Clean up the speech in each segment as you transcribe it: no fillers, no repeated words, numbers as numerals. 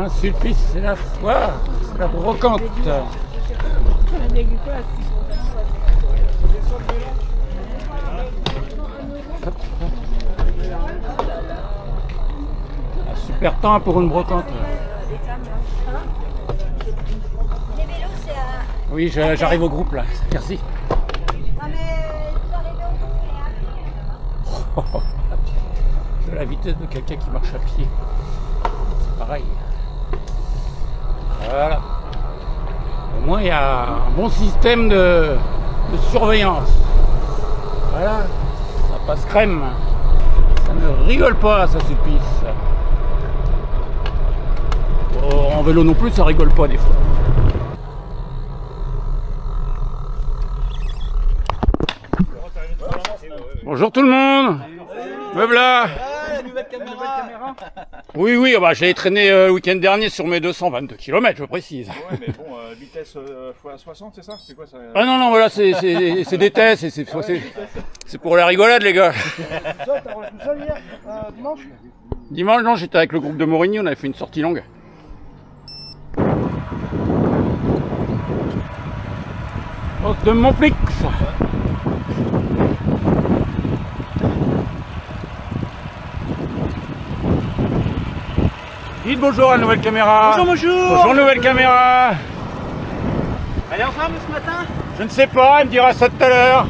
Saint-Sulpice, c'est la foire, c'est la brocante. Un super temps pour une brocante. Oui, j'arrive au groupe là, merci. De la vitesse de quelqu'un qui marche à pied. C'est pareil. Voilà. Au moins il y a un bon système de surveillance. Voilà. Ça passe crème. Ça ne rigole pas, ça Sulpice. En vélo non plus, ça rigole pas des fois. Bonjour tout le monde. Me voilà. Nouvelle caméra. Oui, oui, bah, je l'ai traîné le week-end dernier sur mes 222 km, je précise. Ouais, mais bon, vitesse x60, c'est ça? C'est quoi ça? Ah non, non, voilà, c'est des tests, c'est pour la rigolade, les gars. Ça, t'as reçu ça hier, dimanche? Dimanche, non, j'étais avec le groupe de Morigny, on avait fait une sortie longue. Poste de Montflix. Dites bonjour à la nouvelle caméra. Bonjour, bonjour. Bonjour nouvelle caméra. Elle est ensemble ce matin? Je ne sais pas, elle me dira ça tout à l'heure.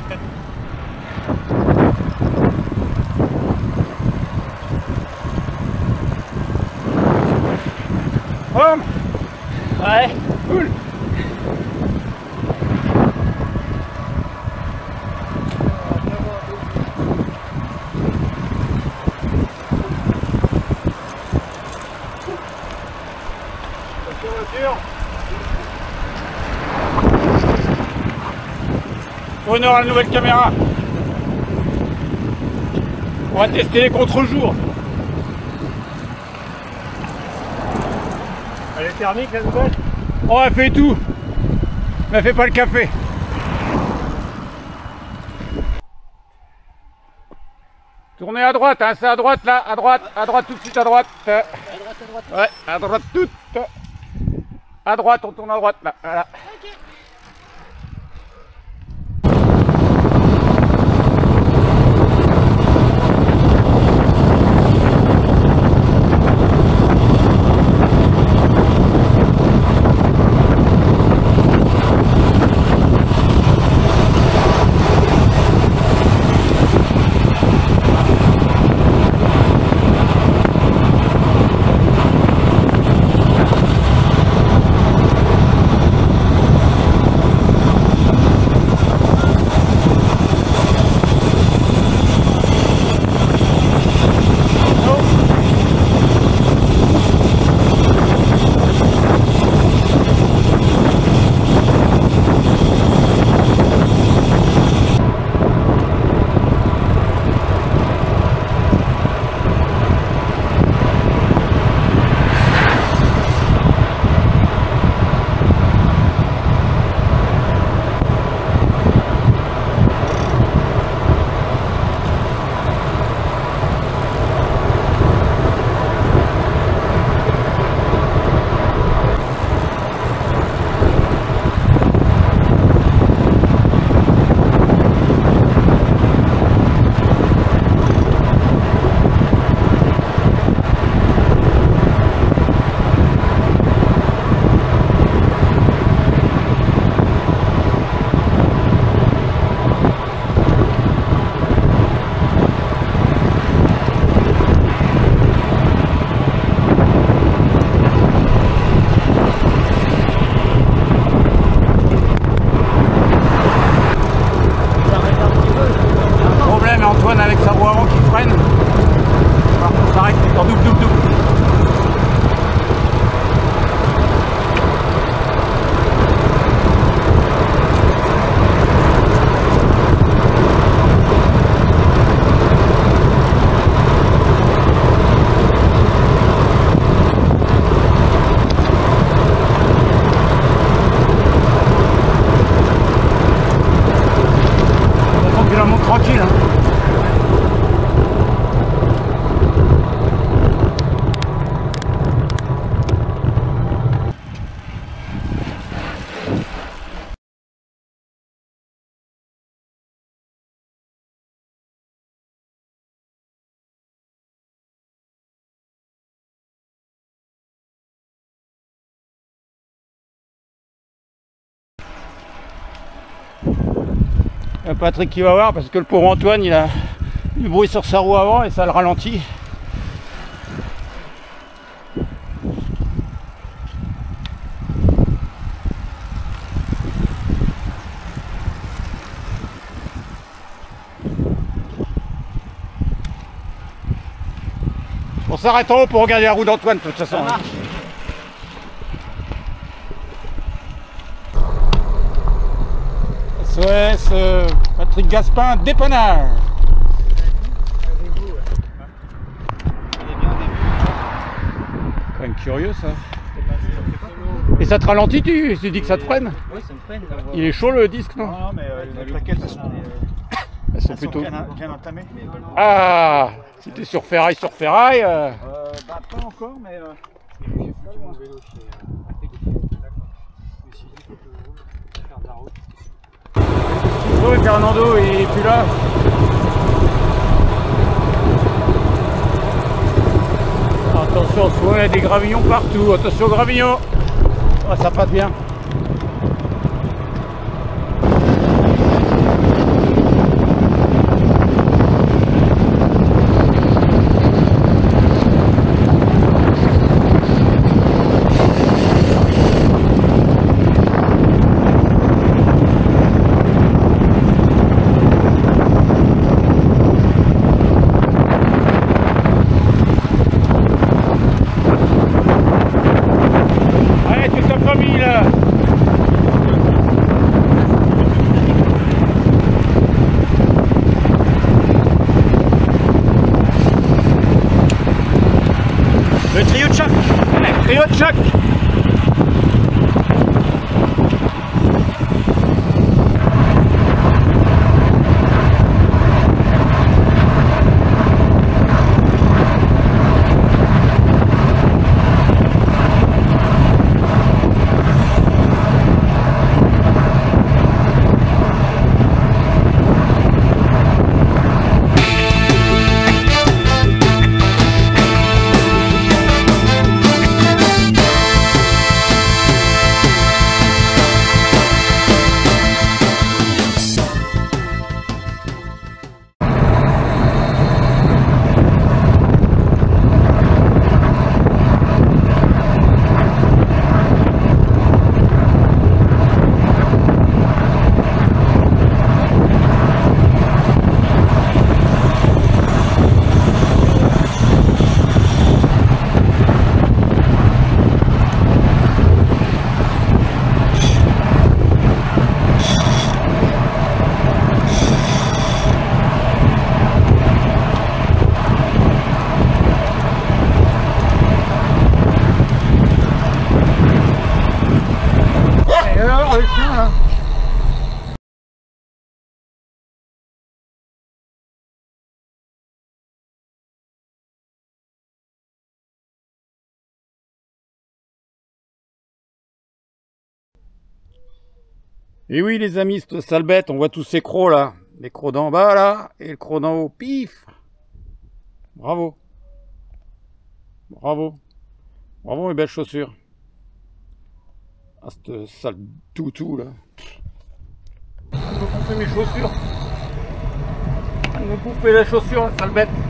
Home. Ouais. Cool. Honneur à la nouvelle caméra. On va tester les contre-jours. Elle est thermique la nouvelle? On a fait tout, mais fait pas le café. Tournez à droite, hein, c'est à droite là, à droite tout de suite à droite. À droite. Ouais, à droite toute. À droite, on tourne à droite là, voilà. Ok. Patrick qui va voir parce que le pauvre Antoine il a du bruit sur sa roue avant et ça le ralentit. On s'arrête en haut pour regarder la roue d'Antoine de toute façon. SOS Patrick Gaspin, dépannage. Quand même curieux ça. Et ça te ralentit, tu dis que ça te freine? Oui, ça me freine. Il est chaud le disque, non? Non, mais les plaquettes, Elles sont plutôt... bien entamées. Ah, c'était sur ferraille, Bah, pas encore, mais... J'ai foutu mon vélo chez Patrick. D'accord. Je me suis dit qu'il faut faire de la route. Oui, Fernando, il est plus là. Attention, souvent il y a des gravillons partout. Attention aux gravillons. Oh, ça passe bien. Le trio de choc. Le trio de choc. Et oui les amis, cette sale bête, on voit tous ces crocs là. Les crocs d'en bas là, et le croc d'en haut, pif. Bravo. Bravo. Bravo mes belles chaussures. Ah cette sale toutou là. Elle me bouffer mes chaussures. Elle me bouffer les chaussures, la sale bête.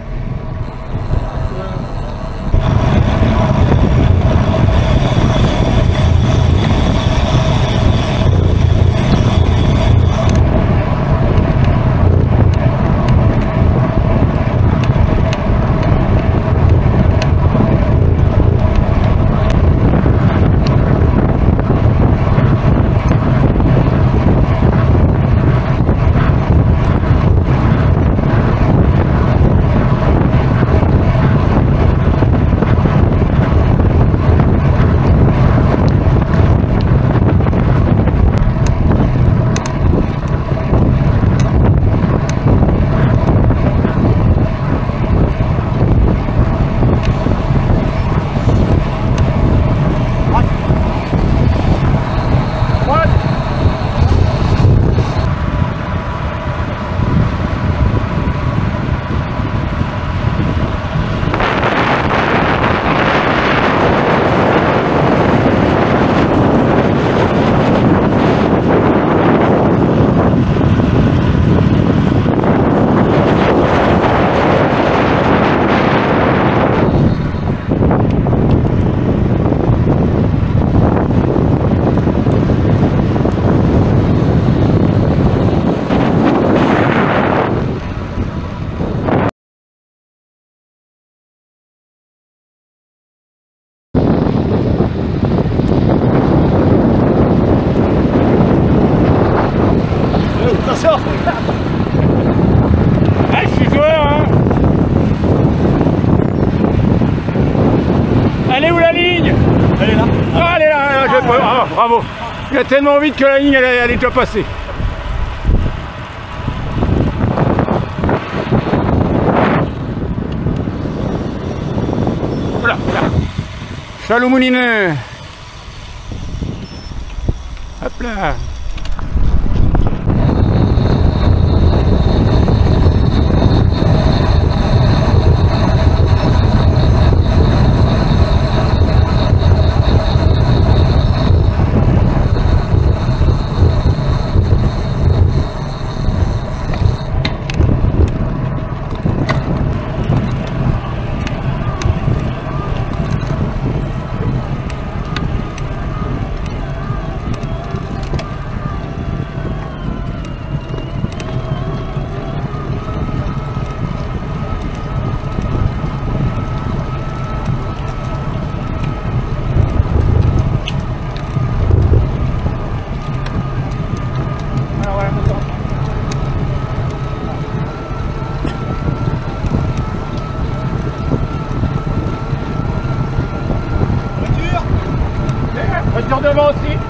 bravo. Il a tellement vite que la ligne elle est déjà passée. Voilà, voilà. Chaloumounine. Hop là. Voiture devant aussi.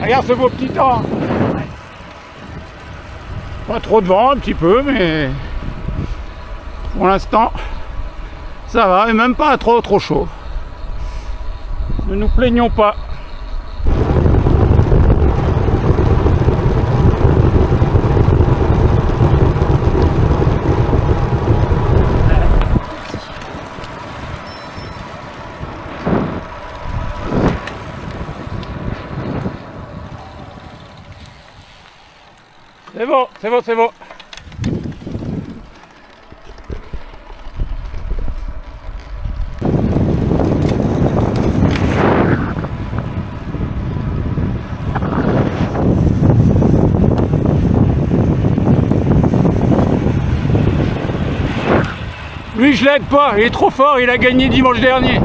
Regarde ce beau petit temps. Pas trop de vent, un petit peu, mais pour l'instant, ça va, et même pas trop chaud. Ne nous plaignons pas. C'est bon, c'est bon, c'est bon. Lui, je l'aide pas, il est trop fort, il a gagné dimanche dernier.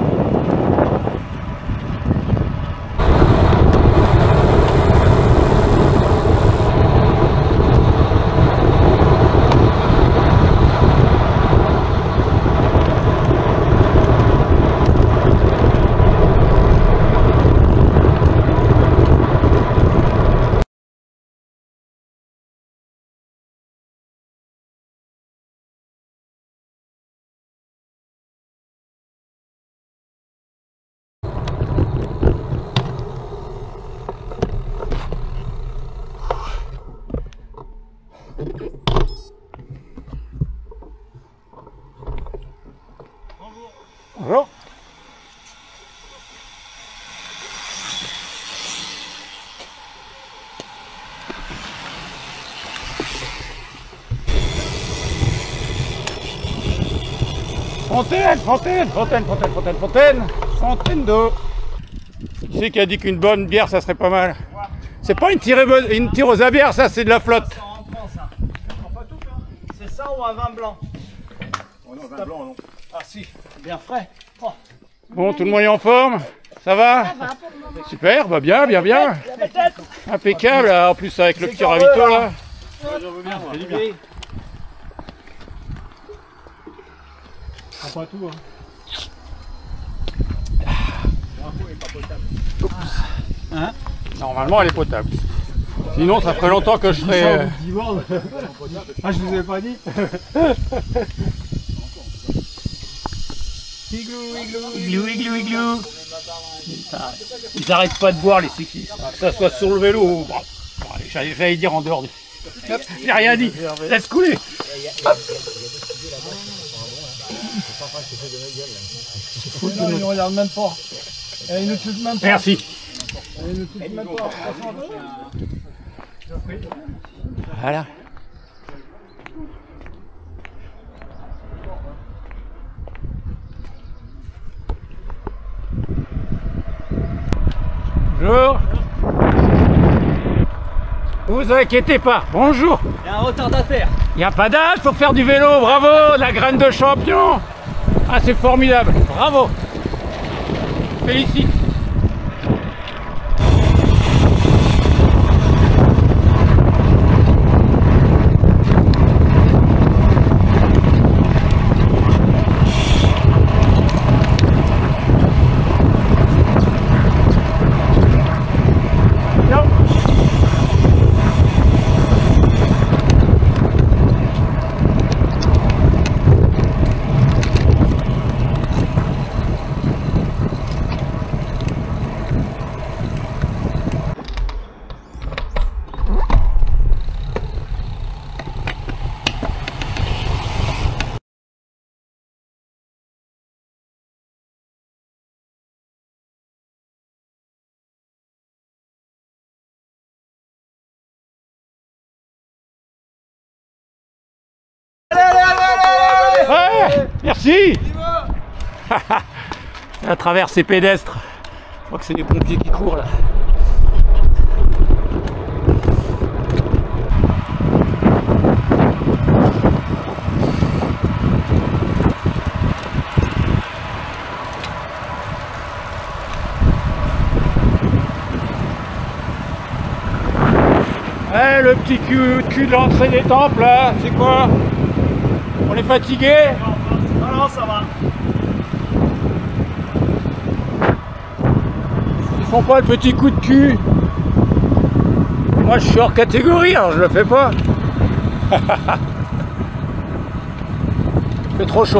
Bonjour. Fontaine d'eau. Qui c'est qui a dit qu'une bonne bière ça serait pas mal? C'est pas une tireuse à bière, ça, c'est de la flotte. Ça en prend, ça. Pas tout, hein. C'est ça ou un vin blanc? Oh non, vin blanc, non. Ah si, bien frais. Oh. Bon, tout le monde est en forme? Ça va? Super, bah bien. Impeccable, là, en plus avec le petit ravito là. J'en veux bien, moi. C'est du bien. Pas tout, hein. L'info est pas potable. Hein? Normalement elle est potable. Sinon ça ferait longtemps que je serais... Ah, je vous avais pas dit. Igloo. Ils n'arrêtent pas de boire les cyclistes, que ça soit sur le vélo ou... J'allais dire en dehors du... J'ai rien dit, laisse couler. Il ne regarde même pas. Il ne touche même pas. Merci. Il ne touche même pas. Voilà. Bonjour. Vous inquiétez pas, bonjour. Il y a un retardataire. Il n'y a pas d'âge pour faire du vélo, bravo, la graine de champion. Ah, c'est formidable, bravo. Félicite. Ouais, merci. À travers ces pédestres. Je crois que c'est les pompiers qui courent là. Ouais, le petit cul de l'entrée des temples là, c'est quoi? On est fatigué? Non, ça va. Ils font pas le petit coup de cul. Moi je suis hors catégorie, alors je le fais pas. C'est trop chaud.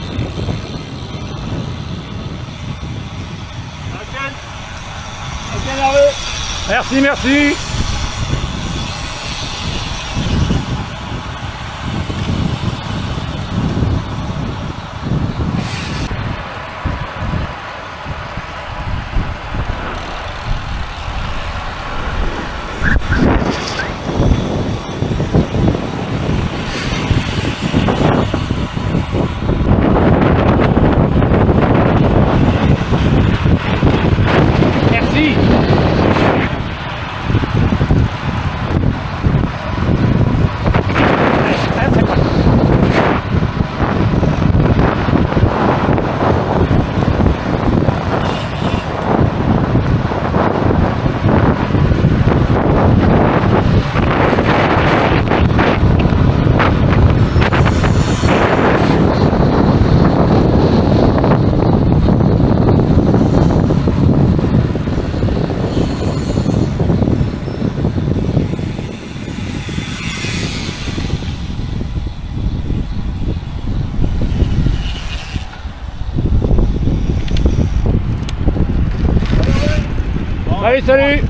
Merci, merci. Allez, salut.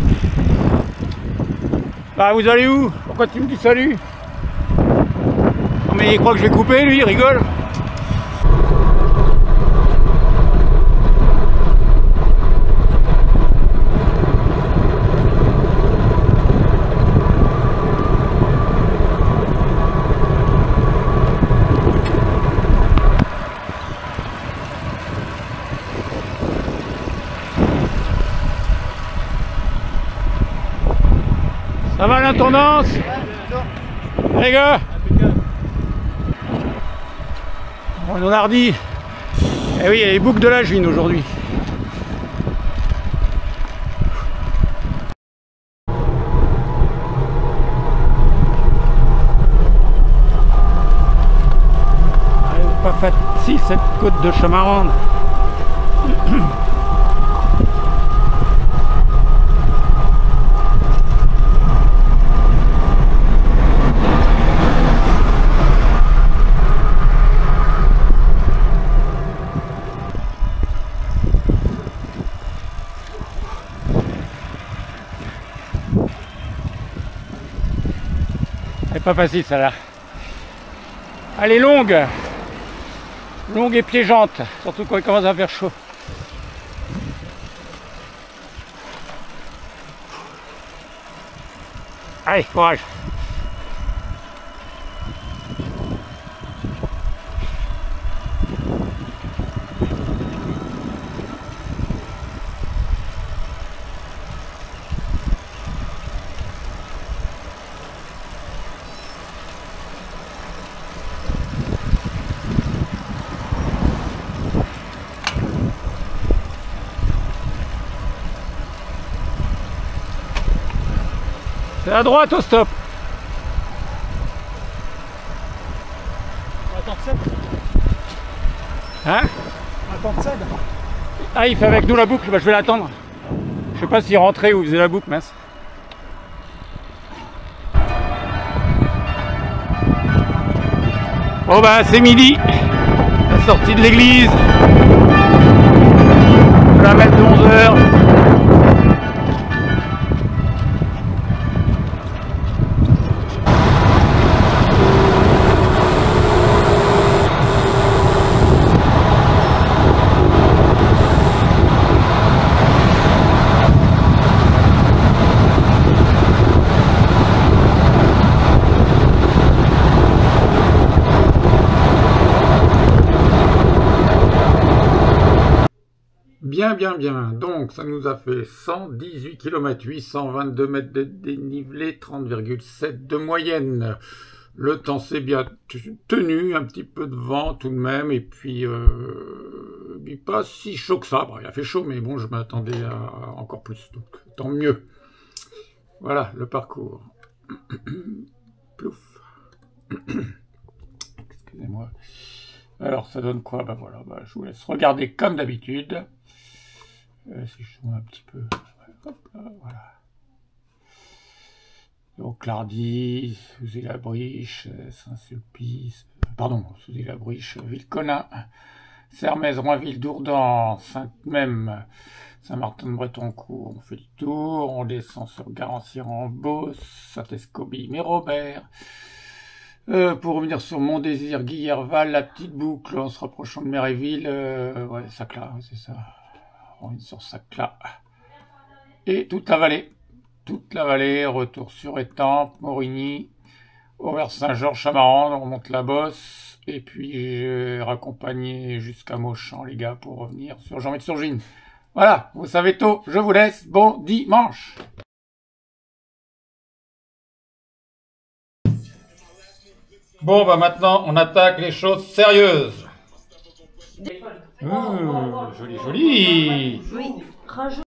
Bah vous allez où? Pourquoi tu me dis salut? Non mais il croit que je vais couper lui, il rigole. Ça va l'intendance? Les gars, on a hardi. Eh oui, il y a les boucles de la Gine aujourd'hui. Pas facile cette côte de Chamarande. C'est pas facile ça là. Elle est longue. Longue et piégeante, surtout quand il commence à faire chaud. Allez, courage. C'est à droite au stop. On attend que ça. Hein? On attend que ça. Ah, il fait avec nous la boucle, bah, je vais l'attendre. Je sais pas s'il rentrait ou il faisait la boucle, mince. Bon bah c'est midi, la sortie de l'église. Je vais la mettre de 11h. Bien. Donc, ça nous a fait 118 km, 822 mètres de dénivelé, 30,7 de moyenne. Le temps s'est bien tenu, un petit peu de vent tout de même, et puis pas si chaud que ça. Bon, il a fait chaud, mais bon, je m'attendais à encore plus, donc tant mieux. Voilà, le parcours. Plouf. Excusez-moi. Alors, ça donne quoi? Ben voilà, je vous laisse regarder comme d'habitude. Si je tourne un petit peu, ouais, hop là, voilà. Donc Lardy, Souzé-la-Briche, Saint-Sulpice, pardon, Souzé-la-Briche, Villeconin, Sermaize, Roinville, Dourdan, Sainte-Mème, Saint-Martin-de-Bretoncourt. On fait le tour, on descend sur Garancière-en-Beauce, Saint-Escobie, Mérobert. Pour revenir sur Montdésir, Guillerval, la petite boucle, en se rapprochant de Méréville, ouais, Sacla, c'est ça. On revient sur Sacla. Et toute la vallée, retour sur Étampes, Morigny, Auvers-Saint-Georges, Chamarande, on monte la Bosse, et puis j'ai raccompagné jusqu'à Mauchamp, les gars, pour revenir sur Jean-Met-sur-Gine. Voilà, vous savez tout, je vous laisse, bon dimanche. Bon, bah maintenant, on attaque les choses sérieuses. Joli, joli. Oui, rajoute.